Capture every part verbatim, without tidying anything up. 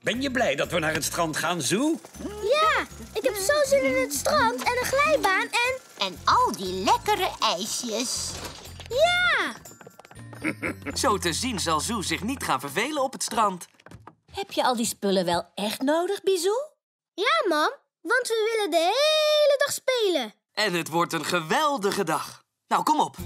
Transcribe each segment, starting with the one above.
Ben je blij dat we naar het strand gaan, Zoe? Ja, ik heb zo zin in het strand en een glijbaan en... En al die lekkere ijsjes. Ja! Zo te zien zal Zoe zich niet gaan vervelen op het strand. Heb je al die spullen wel echt nodig, Bizou? Ja, mam, want we willen de hele dag spelen. En het wordt een geweldige dag. Nou, kom op.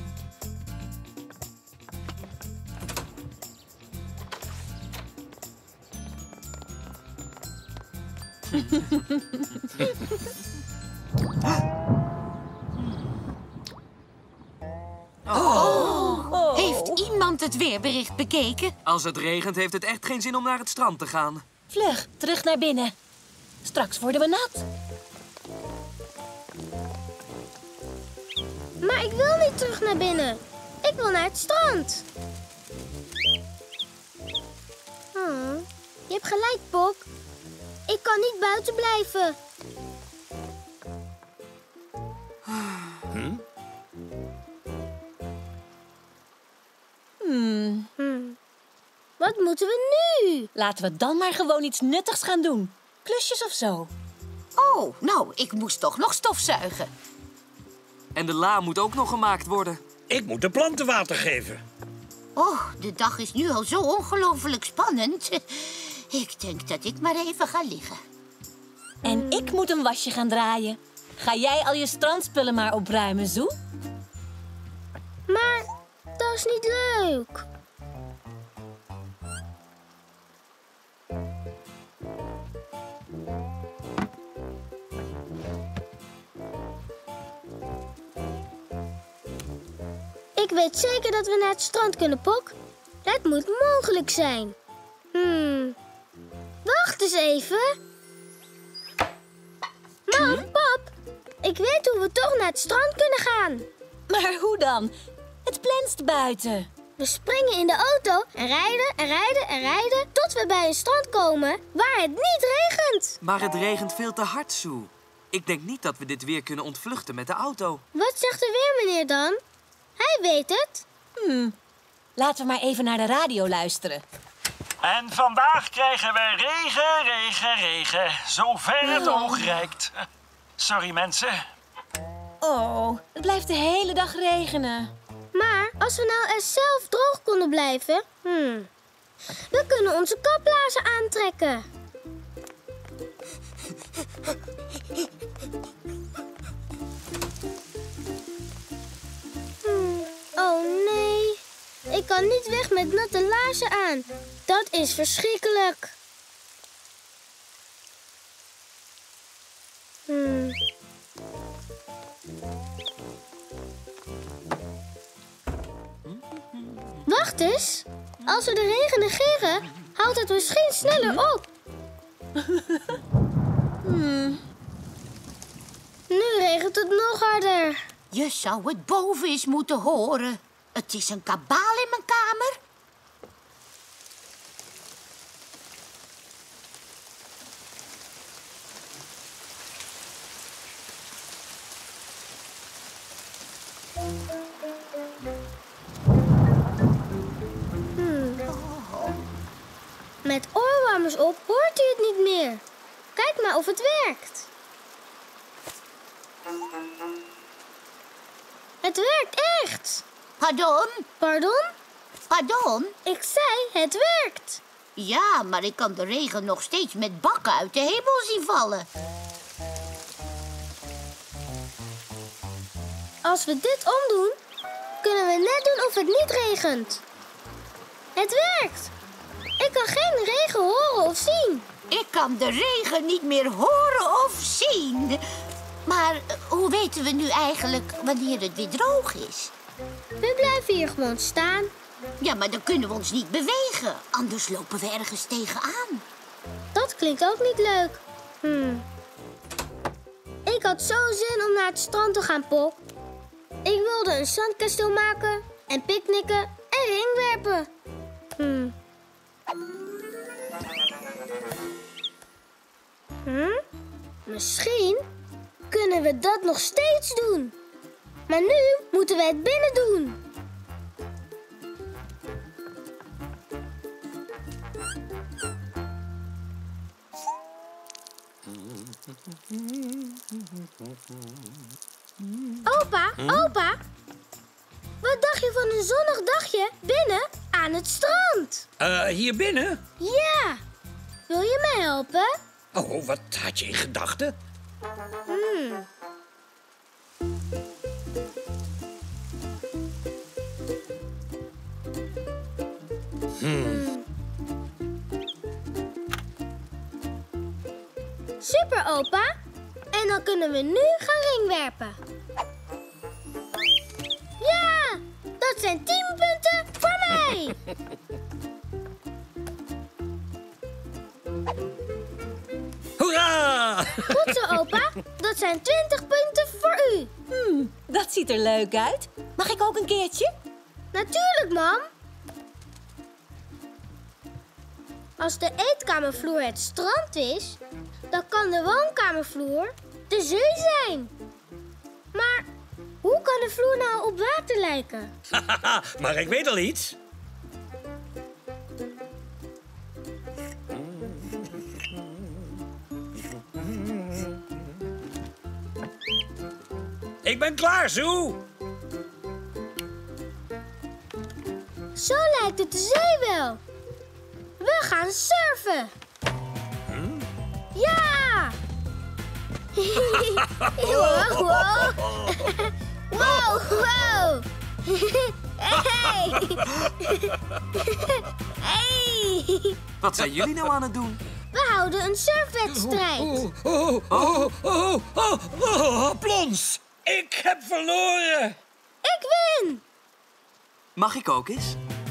Oh. Heeft iemand het weerbericht bekeken? Als het regent heeft het echt geen zin om naar het strand te gaan. Vlug, terug naar binnen. Straks worden we nat. Maar ik wil niet terug naar binnen. Ik wil naar het strand. Oh, je hebt gelijk, Pok. Ik kan niet buiten blijven. Hm? Hmm. Hmm. Wat moeten we nu? Laten we dan maar gewoon iets nuttigs gaan doen. Klusjes of zo. Oh, nou, ik moest toch nog stofzuigen. En de la moet ook nog gemaakt worden. Ik moet de planten water geven. Oh, de dag is nu al zo ongelooflijk spannend. Ik denk dat ik maar even ga liggen. En ik moet een wasje gaan draaien. Ga jij al je strandspullen maar opruimen, Zoe? Maar dat is niet leuk. Ik weet zeker dat we naar het strand kunnen, Pok. Dat moet mogelijk zijn. Hmm. Wacht eens even. Mam, pap. Ik weet hoe we toch naar het strand kunnen gaan. Maar hoe dan? Het plenst buiten. We springen in de auto en rijden en rijden en rijden tot we bij een strand komen waar het niet regent. Maar het regent veel te hard, Zoe. Ik denk niet dat we dit weer kunnen ontvluchten met de auto. Wat zegt de weermeneer dan? Hij weet het. Hmm. Laten we maar even naar de radio luisteren. En vandaag krijgen we regen, regen, regen. Zover het Oh. oog reikt. Sorry, mensen. Oh, het blijft de hele dag regenen. Maar als we nou eens zelf droog konden blijven... Hmm, we kunnen onze kaplaarzen aantrekken. Hmm, oh nee. Ik kan niet weg met natte laarzen aan. Dat is verschrikkelijk. Hmm. Wacht eens. Als we de regen negeren, houdt het misschien sneller op. Hmm. Nu regent het nog harder. Je zou het boven eens moeten horen. Het is een kabaal in mijn kamer. Hmm. Met oorwarmers op hoort u het niet meer. Kijk maar of het werkt. Het werkt echt. Pardon? Pardon? Pardon? Ik zei, het werkt. Ja, maar ik kan de regen nog steeds met bakken uit de hemel zien vallen. Als we dit omdoen, kunnen we net doen of het niet regent. Het werkt. Ik kan geen regen horen of zien. Ik kan de regen niet meer horen of zien. Maar uh, hoe weten we nu eigenlijk wanneer het weer droog is? We blijven hier gewoon staan. Ja, maar dan kunnen we ons niet bewegen. Anders lopen we ergens tegenaan. Dat klinkt ook niet leuk. Hmm. Ik had zo zin om naar het strand te gaan, Pop. Ik wilde een zandkasteel maken en picknicken en ringwerpen. Hmm. Hm? Misschien kunnen we dat nog steeds doen. Maar nu moeten we het binnen doen. Opa, opa. Wat dacht je van een zonnig dagje binnen aan het strand? Eh, hier binnen? Ja. Wil je mij helpen? Oh, wat had je in gedachten? Hmm. Hmm. Super, opa. En dan kunnen we nu gaan ringwerpen. Ja, dat zijn tien punten voor mij. Hoera! Goed zo, opa. Dat zijn twintig punten voor u. Hmm, dat ziet er leuk uit. Mag ik ook een keertje? Natuurlijk, mam. Als de eetkamervloer het strand is, dan kan de woonkamervloer de zee zijn. Maar hoe kan de vloer nou op water lijken? Maar ik weet al iets. Ik ben klaar, Zoe. Zo lijkt het de zee wel. We gaan surfen. Hm? Ja! Wow, wow. Wow, wow. Hey. Hey. Wat zijn jullie nou aan het doen? We houden een surfwedstrijd. Oh, oh, oh, oh, oh, oh, plons. Ik heb verloren. Ik win. Mag ik ook eens?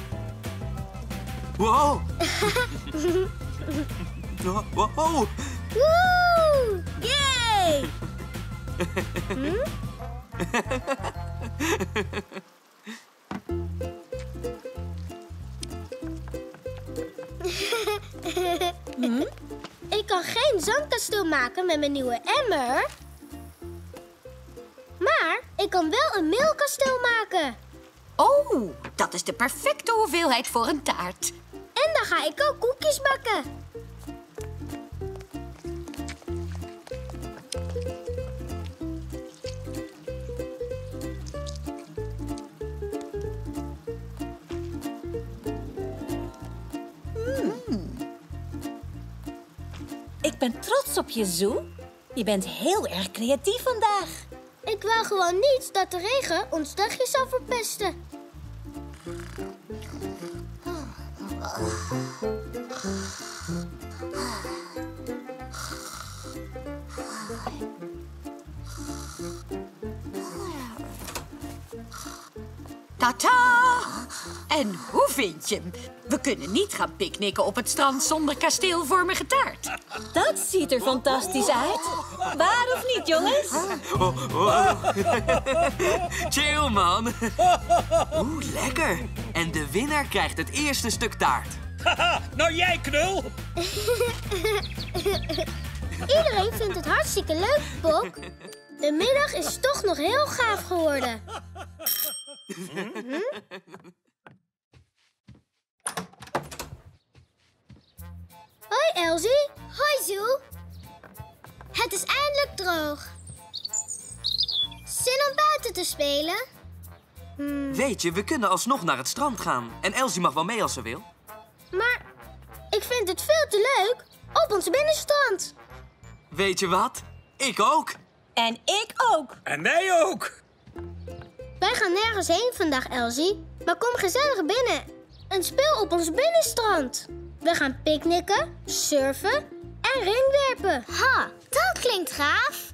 Wow! Wow! Woe! Yay! Hm? hm? Ik kan geen zandkasteel maken met mijn nieuwe emmer. Maar ik kan wel een meelkasteel maken. Oh, dat is de perfecte hoeveelheid voor een taart. En dan ga ik ook koekjes bakken. Mm. Ik ben trots op je, Zoe. Je bent heel erg creatief vandaag. Ik wou gewoon niet dat de regen ons dagje zou verpesten. Tata! En hoe vind je hem? We kunnen niet gaan picknicken op het strand zonder kasteelvormige taart. Dat ziet er fantastisch uit. Waar of niet, jongens? Oh, oh. Chill, man. Oeh, lekker. En de winnaar krijgt het eerste stuk taart. Haha, nou jij, knul. Iedereen vindt het hartstikke leuk, Pok. De middag is toch nog heel gaaf geworden. Hm? Hoi, Elsie. Hoi, Zoe. Het is eindelijk droog. Zin om buiten te spelen? Hmm. Weet je, we kunnen alsnog naar het strand gaan. En Elsie mag wel mee als ze wil. Maar ik vind het veel te leuk op ons binnenstrand. Weet je wat? Ik ook. En ik ook. En wij ook. Wij gaan nergens heen vandaag, Elsie. Maar kom gezellig binnen en speel op ons binnenstrand. We gaan picknicken, surfen en ringwerpen. Ha, dat klinkt gaaf.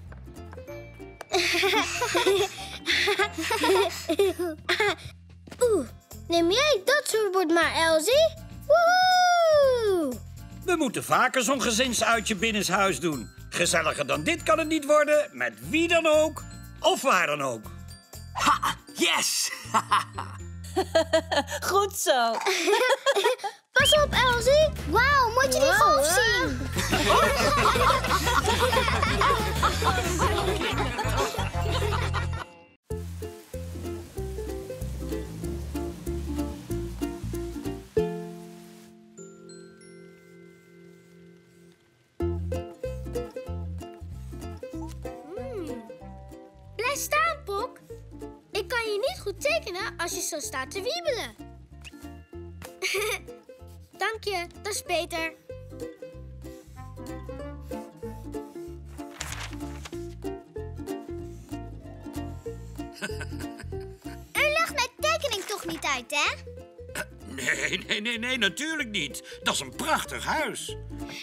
Oeh, neem jij dat surfboard maar, Elsie? Woehoe! We moeten vaker zo'n gezinsuitje binnenshuis doen. Gezelliger dan dit kan het niet worden, met wie dan ook of waar dan ook. Ha! Yes! Goed zo. Pas op, Elsie. Wauw, moet je die golf zien? goed tekenen als je zo staat te wiebelen. Dank je, dat is beter. U lacht mijn tekening toch niet uit, hè? Nee, nee, nee, nee, natuurlijk niet. Dat is een prachtig huis.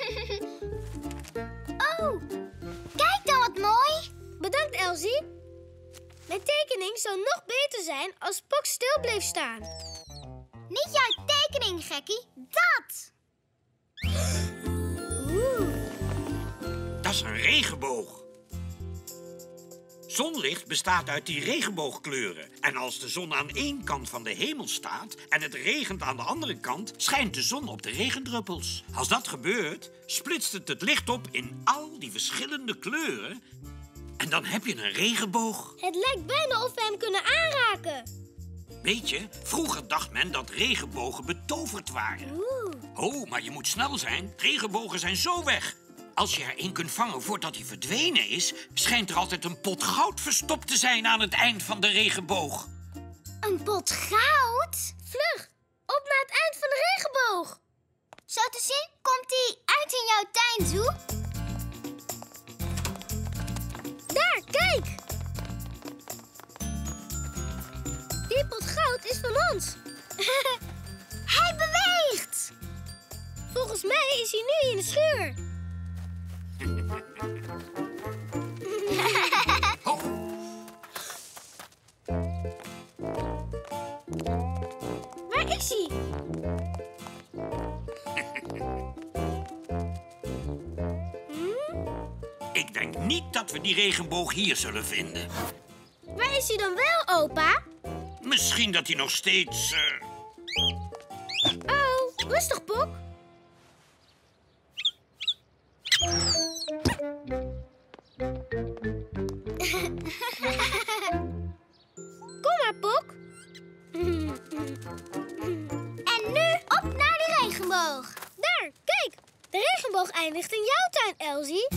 Oh, kijk dan wat mooi. Bedankt, Elsie. Mijn tekening zou nog beter zijn als Pok stil bleef staan. Niet jouw tekening, gekkie. Dat! Oeh. Dat is een regenboog. Zonlicht bestaat uit die regenboogkleuren. En als de zon aan één kant van de hemel staat en het regent aan de andere kant, schijnt de zon op de regendruppels. Als dat gebeurt, splitst het het licht op in al die verschillende kleuren. En dan heb je een regenboog. Het lijkt bijna of we hem kunnen aanraken. Weet je, vroeger dacht men dat regenbogen betoverd waren. Oeh. Oh, maar je moet snel zijn. Regenbogen zijn zo weg. Als je er één kunt vangen voordat hij verdwenen is, schijnt er altijd een pot goud verstopt te zijn aan het eind van de regenboog. Een pot goud? Vlug, op naar het eind van de regenboog. Zo te zien komt hij uit in jouw tuin toe. Daar, kijk. Die pot goud is van ons. Hij beweegt. Volgens mij is hij nu in de schuur. Oh. Waar is hij? Ik denk niet dat we die regenboog hier zullen vinden. Waar is hij dan wel, opa? Misschien dat hij nog steeds... Uh... Oh, rustig, Pok. Kom maar, Pok. En nu op naar de regenboog. Daar, kijk. De regenboog eindigt in jouw tuin, Elsie.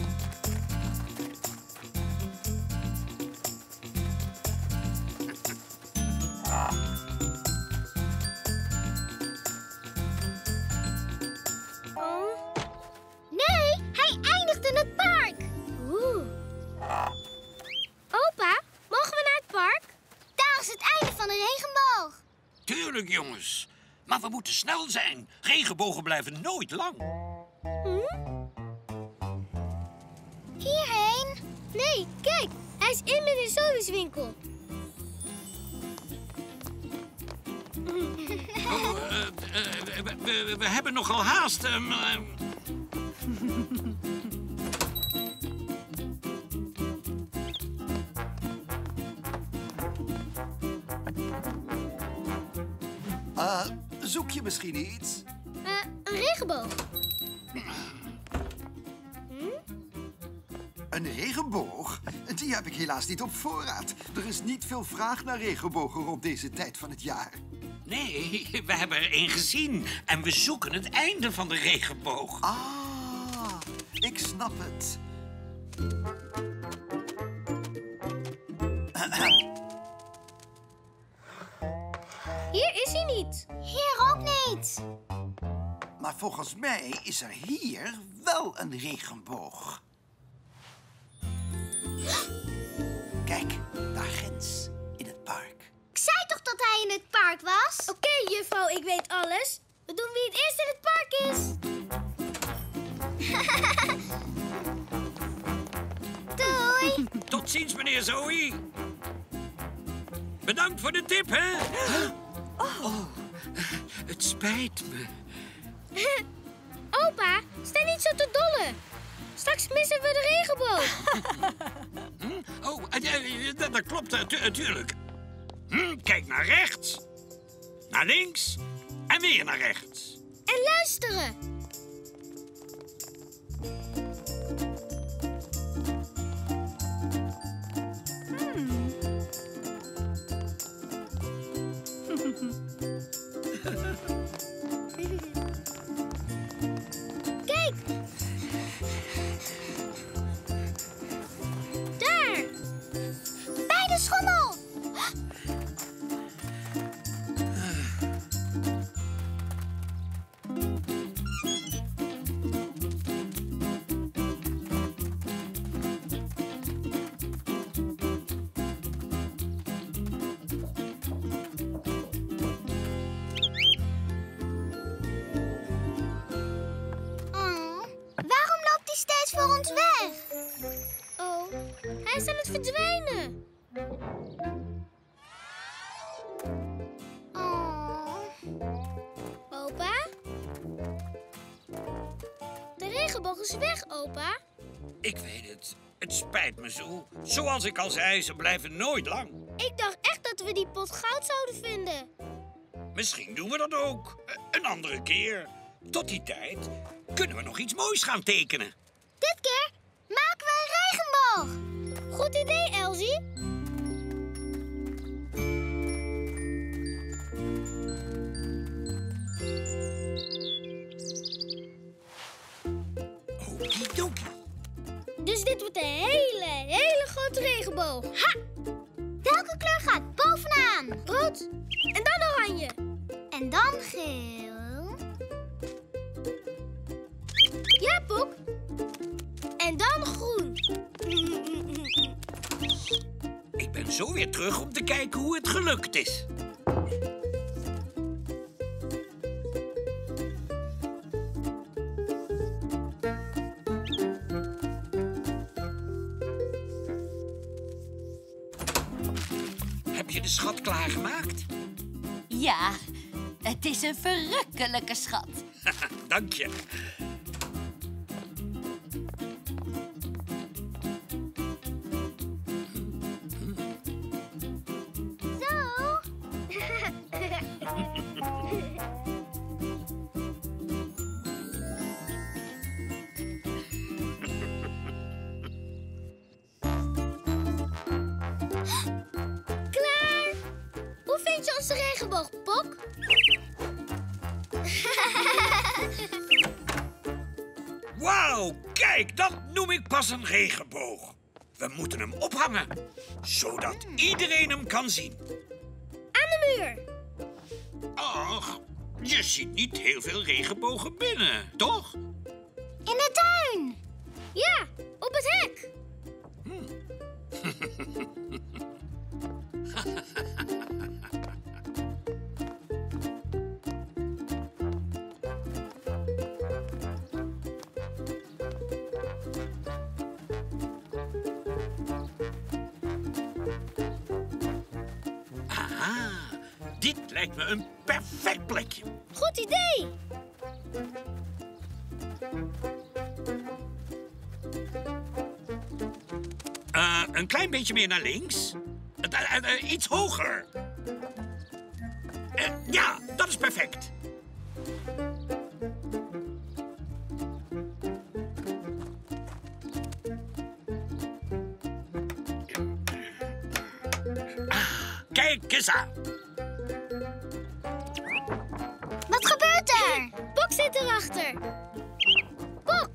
Oh. Nee, hij eindigt in het park. Oeh. Opa, mogen we naar het park? Daar is het einde van de regenboog. Tuurlijk, jongens. Maar we moeten snel zijn. Regenbogen blijven nooit lang. Hierheen. Nee, kijk. Hij is in meneer Zoe's winkel. Oh, uh, uh, we, we, we hebben nogal haast. Um, uh... Uh, zoek je misschien iets? Uh, een regenboog. Een regenboog? Die heb ik helaas niet op voorraad. Er is niet veel vraag naar regenbogen rond deze tijd van het jaar. Nee, we hebben er één gezien. En we zoeken het einde van de regenboog. Ah, ik snap het. Hier is hij niet. Hier ook niet. Maar volgens mij is er hier wel een regenboog. Kijk, daar ginds, in het park. Ik zei toch dat hij in het park was? Oké, okay, juffrouw, ik weet alles. We doen wie het eerst in het park is. Doei. Tot ziens, meneer Zoe. Bedankt voor de tip, hè? Oh, het spijt me. Opa, sta niet zo te dollen. Straks missen we de regenboog. Hm? Oh, uh, dat, dat klopt natuurlijk. Hm, kijk naar rechts. Naar links. En weer naar rechts. En luisteren. Hmm. Kijk. Daar. Bij de schommel. Hij is aan het verdwijnen. Oh. Opa? De regenboog is weg, opa. Ik weet het. Het spijt me zo. Zoals ik al zei, ze blijven nooit lang. Ik dacht echt dat we die pot goud zouden vinden. Misschien doen we dat ook. Eh, Een andere keer. Tot die tijd kunnen we nog iets moois gaan tekenen. Dit keer maken we een regenboog. Goed idee, Elsie. Okidoki. Dus dit wordt een hele, hele grote regenboog. Ha! Welke kleur gaat bovenaan? Rood. En dan oranje. En dan geel. Ja, Pok. En dan groen. Ik ben zo weer terug om te kijken hoe het gelukt is. Heb je de schat klaargemaakt? Ja, het is een verrukkelijke schat. Dank je. Zo. Klaar. Hoe vind je onze regenboog, Pok? Wauw, kijk, dat noem ik pas een regenboog. We moeten hem ophangen, zodat iedereen hem kan zien. Aan de muur. Ach, je ziet niet heel veel regenbogen binnen, toch? In de tuin. Ja, op het hek. Aha, dit lijkt me een perfect plekje. Goed idee. Eh, een klein beetje meer naar links. Eh, eh, eh, iets hoger. Eh, ja, dat is perfect. Ah, kijk eens aan. Wat gebeurt er? Pok zit erachter. Pok.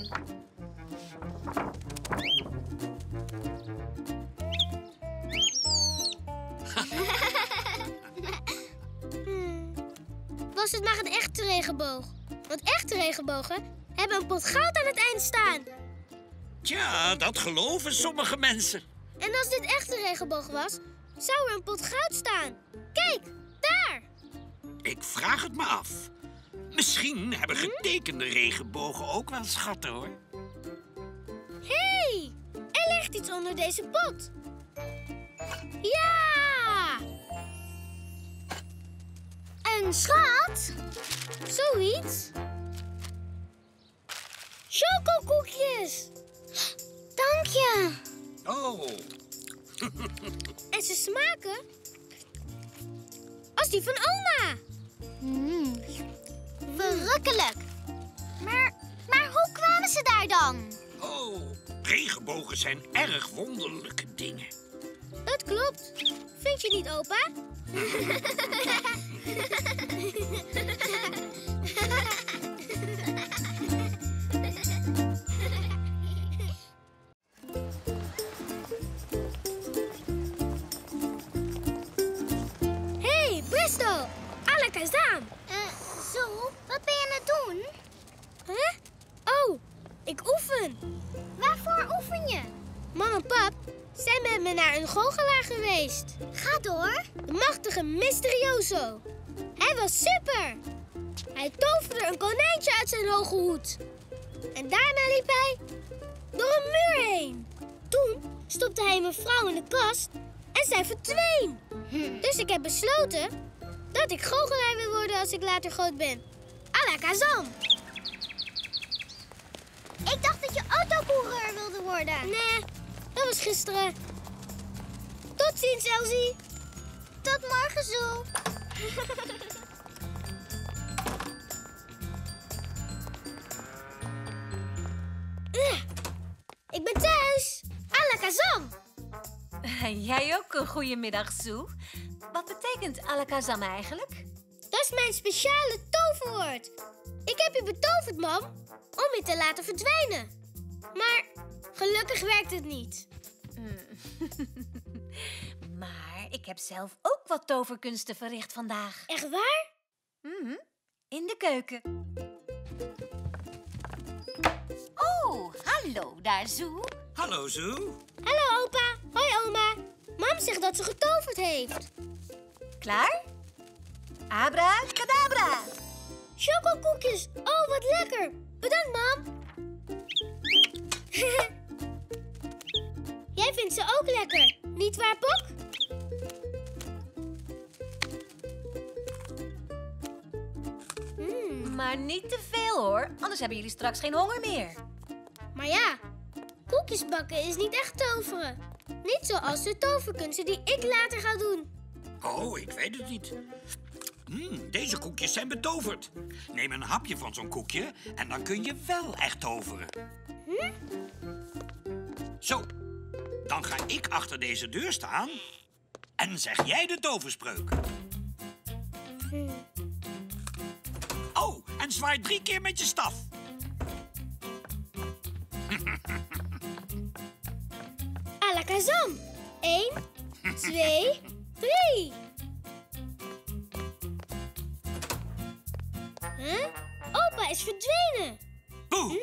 Hmm. Was het maar een echte regenboog? Want echte regenbogen hebben een pot goud aan het eind staan. Tja, dat geloven sommige mensen. En als dit echt een regenboog was, zou er een pot goud staan. Kijk, daar. Ik vraag het me af. Misschien hebben getekende regenbogen ook wel schatten, hoor. Hé, hey, er ligt iets onder deze pot. Ja! Een schat? Zoiets. Chocokoekjes. Dank je. Oh, En ze smaken als die van oma. Mm. Verrukkelijk. Maar, maar hoe kwamen ze daar dan? oh. Regenbogen zijn erg wonderlijke dingen. Dat klopt. Vind je niet, opa? Hey, presto! Alakazam! Uh, zo, wat ben je aan het doen? Huh? Oh, ik oefen. Waarvoor oefen je? Mam en pap zijn met me naar een goochelaar geweest. Ga door. De machtige Mysterioso. Hij was super. Hij toverde een konijntje uit zijn hoge hoed. En daarna liep hij door een muur heen. Toen stopte hij mijn vrouw in de kast en zij verdween. Dus ik heb besloten dat ik goochelaar wil worden als ik later groot ben. Alakazam! Ik dacht dat je autocoureur wilde worden. Nee, dat was gisteren. Tot ziens, Elsie. Tot morgen, Zoe. Ik ben thuis. Alakazam! Jij ook een goede middag, Zoe. Wat betekent alakazam eigenlijk? Dat is mijn speciale toverwoord. Ik heb je betoverd, mam, om je te laten verdwijnen. Maar gelukkig werkt het niet. Maar ik heb zelf ook wat toverkunsten verricht vandaag. Echt waar? Mhm, in de keuken. Oh, hallo daar, Zoe. Hallo, Zoe. Hallo, opa. Hoi, oma. Mam zegt dat ze getoverd heeft. Klaar? Abracadabra. Chocokoekjes. Oh, wat lekker. Bedankt, mam. Jij vindt ze ook lekker. Niet waar, Pok? Mm. Maar niet te veel, hoor. Anders hebben jullie straks geen honger meer. Maar ja, koekjes bakken is niet echt toveren. Niet zoals de toverkunsten die ik later ga doen. Oh, ik weet het niet. Mm, deze koekjes zijn betoverd. Neem een hapje van zo'n koekje en dan kun je wel echt toveren. Hm? Zo, dan ga ik achter deze deur staan en zeg jij de toverspreuk. Hm. Oh, en zwaai drie keer met je staf. Alakazam. Eén, twee, drie. Huh? Opa is verdwenen. Boe.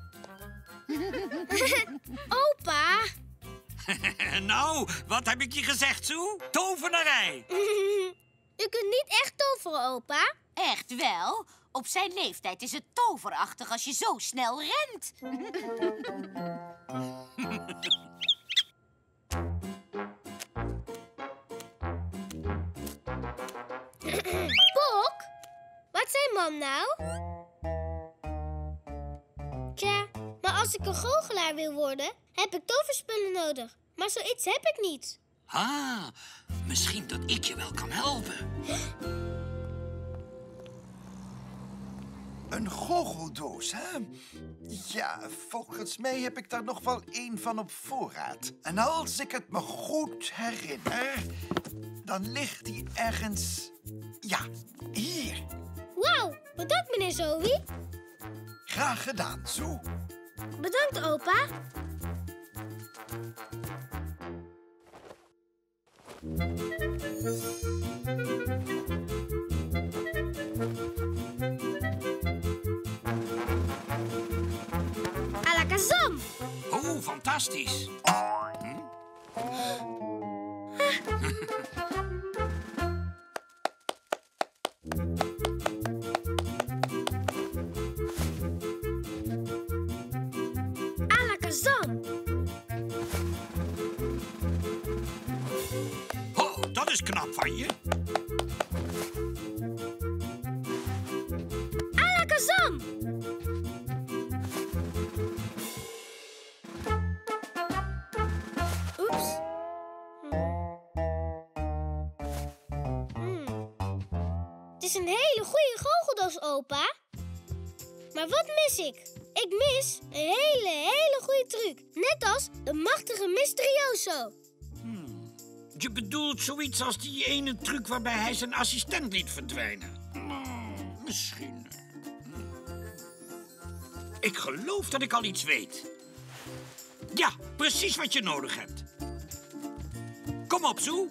Opa. Nou, wat heb ik je gezegd, Zoe? Tovenarij. U kunt niet echt toveren, opa. Echt wel. Op zijn leeftijd is het toverachtig als je zo snel rent. Pok, wat zei mam nou? Tja, maar als ik een goochelaar wil worden, heb ik toverspullen nodig. Maar zoiets heb ik niet. Ah, misschien dat ik je wel kan helpen. Een goocheldoos, hè? Ja, volgens mij heb ik daar nog wel één van op voorraad. En als ik het me goed herinner, dan ligt die ergens... Ja, hier. Wauw, bedankt meneer Zoe. Graag gedaan, Zoe. Bedankt opa. Alakazam! Oh, fantastisch. Hm? Alakazam! Oh, dat is knap van je. Alakazam! Oeps. Hmm. Hmm. Het is een hele goede goocheldoos, opa. Maar wat mis ik? Ik mis een hele, hele goede truc. Net als de machtige Mysterioso. Hmm. Je bedoelt zoiets als die ene truc waarbij hij zijn assistent liet verdwijnen. Hmm, misschien. Hmm. Ik geloof dat ik al iets weet. Ja, precies wat je nodig hebt. Kom op, Zoe.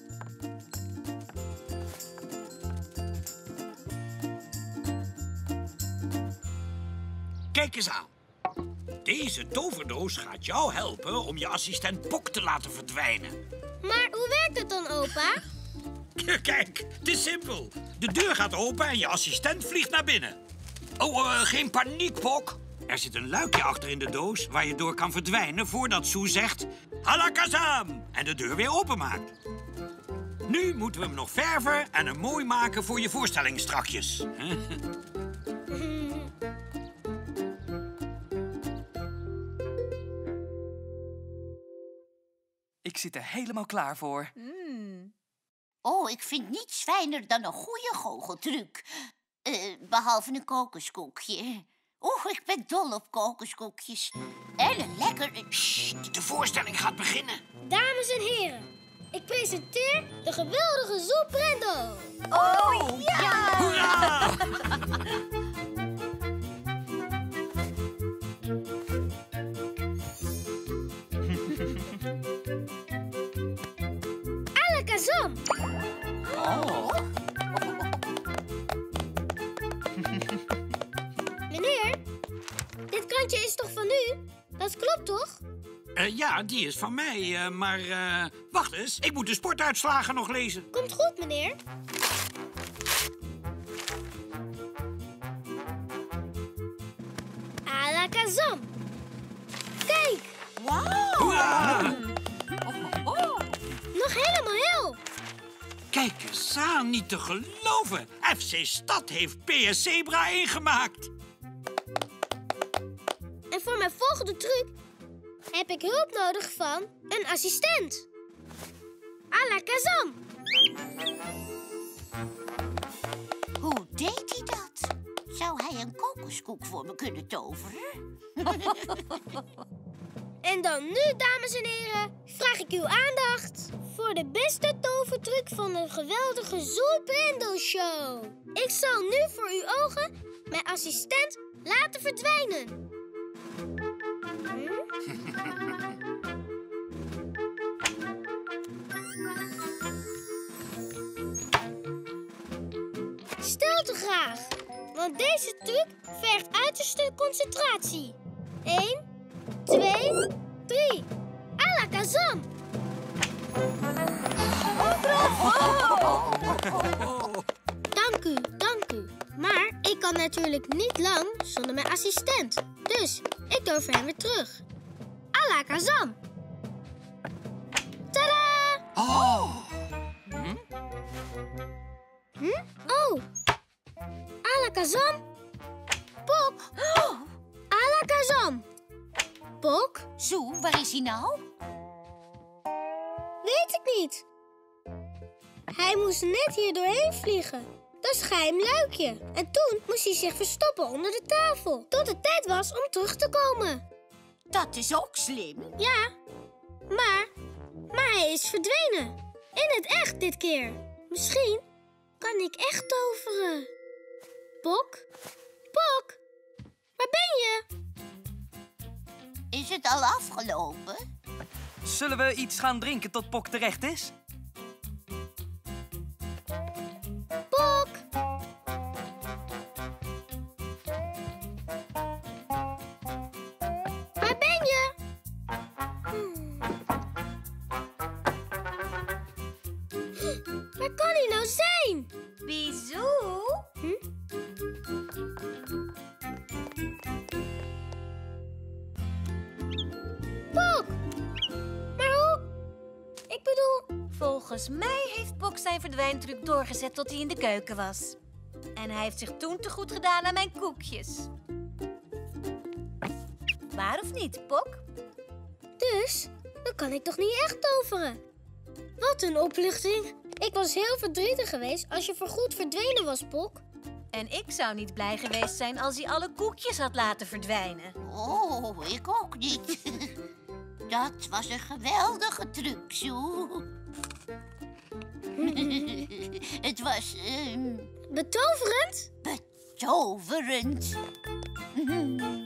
Kijk eens aan. Deze toverdoos gaat jou helpen om je assistent Pok te laten verdwijnen. Maar hoe werkt het dan, opa? Kijk, het is simpel. De deur gaat open en je assistent vliegt naar binnen. Oh, uh, geen paniek, Pok. Er zit een luikje achter in de doos waar je door kan verdwijnen voordat Sue zegt... Halakazam! En de deur weer openmaakt. Nu moeten we hem nog verven en hem mooi maken voor je voorstelling strakjes. Ik zit er helemaal klaar voor. Mm. Oh, ik vind niets fijner dan een goede goocheltruc. Uh, behalve een kokoskoekje. Oeh, ik ben dol op kokoskoekjes. En een lekker... Sst, de voorstelling gaat beginnen. Dames en heren, ik presenteer de geweldige Zoe Brendel. Oh, ja! Hoera! Alakazam! Oh. Meneer, dit krantje is toch van u? Dat klopt toch? Uh, ja, die is van mij, uh, maar uh, wacht eens. Ik moet de sportuitslagen nog lezen. Komt goed, meneer. Alakazam! Kijk! Wauw! Hoera! Oh, oh. Nog helemaal heel! Kijk eens aan, niet te geloven. F C Stad heeft P S Zebra ingemaakt. En voor mijn volgende truc heb ik hulp nodig van een assistent. Alakazam! Hoe deed hij dat? Zou hij een kokoskoek voor me kunnen toveren? En dan nu, dames en heren, vraag ik uw aandacht voor de beste tovertruc van de geweldige Zoe Brendel Show. Ik zal nu voor uw ogen mijn assistent laten verdwijnen. Hm? Stilte graag, want deze truc vergt uiterste concentratie. Eén, twee, drie. Alakazam! Dank u, dank u. Maar ik kan natuurlijk niet lang zonder mijn assistent. Dus ik tover hem weer terug. Alakazam! Tadaa! Oh! Hm? Oh! Alakazam! Pok! Oh. Alakazam! Pok? Zoe, waar is hij nou? Weet ik niet. Hij moest net hier doorheen vliegen. Dat geheim luikje. En toen moest hij zich verstoppen onder de tafel. Tot het tijd was om terug te komen. Dat is ook slim. Ja, maar, maar hij is verdwenen. In het echt dit keer. Misschien kan ik echt toveren. Pok? Pok? Waar ben je? Is het al afgelopen? Zullen we iets gaan drinken tot Pok terecht is? Pok! Waar ben je? Hmm. Waar kan hij nou zijn? Bisou? Hm? Pok! Maar hoe? Ik bedoel... Volgens mij heeft Pok zijn verdwijntruc doorgezet tot hij in de keuken was. En hij heeft zich toen te goed gedaan aan mijn koekjes. Waar of niet, Pok? Dus, dan kan ik toch niet echt toveren? Wat een opluchting. Ik was heel verdrietig geweest als je voorgoed verdwenen was, Pok. En ik zou niet blij geweest zijn als hij alle koekjes had laten verdwijnen. Oh, ik ook niet. Dat was een geweldige truc, Zoe. Het was... Uh, Betoverend? betoverend.